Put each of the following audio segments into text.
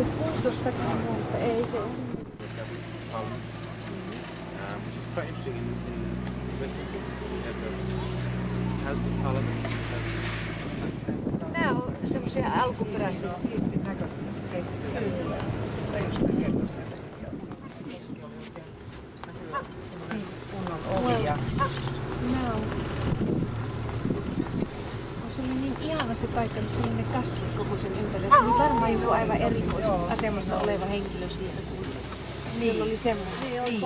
Puutostakaan, mutta ei se ole. Which is quite interesting in Westminster City. We have has the Parliament. Nämä on semmoisia alkuperäisiä siistin näköisesti tehtyjä. Kunnon ovia. Se oli niin ihana se paikka, missä oli ne kasvit koko sen ympärillä. Se oli varmaan joku aivan erikoista asemassa oleva henkilö siellä. Niillä oli semmoinen. Niin.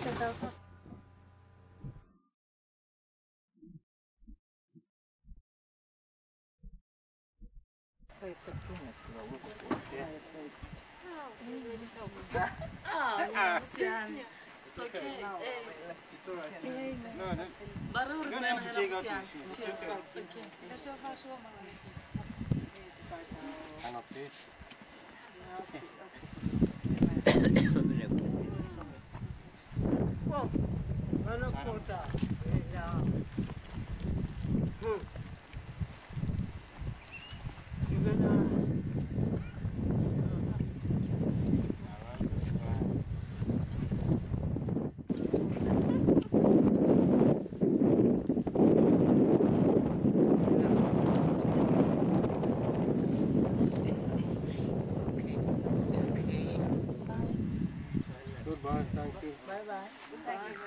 Goodbye, thank you. Bye bye. Thank you.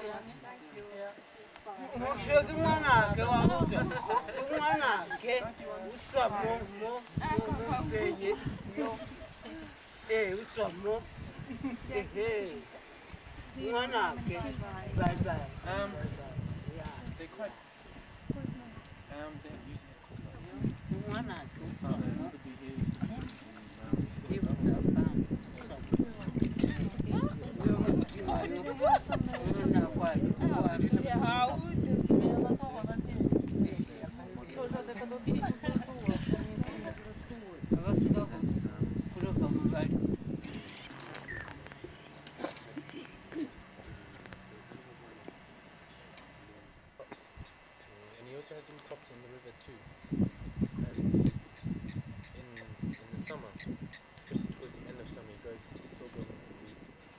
Bye bye. They're quite. They're using it called could be here. And he also has some crops on the river too. In the summer, especially towards the end of summer, he grows sorghum and wheat.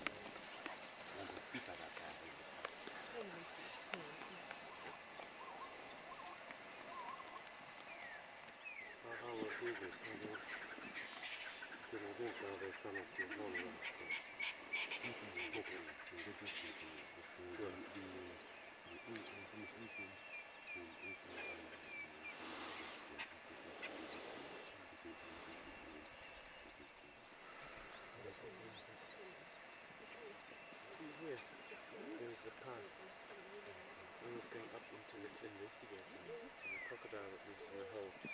See here, there's a path. One was going up into the investigation, and the crocodile that lives in the hole.